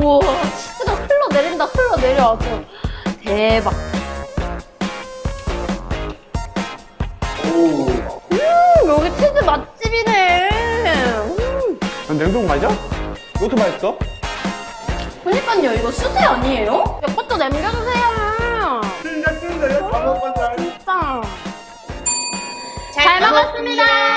우와, 치즈가 흘러내린다, 흘러내려. 아주 대박. 여기 치즈 맛집이네. 냉동 맞아? 이것도 맛있어? 그니까요, 이거 수제 아니에요? 몇 것도 남겨주세요. 진짜 잘 먹었다. 진짜. 잘 먹었습니다.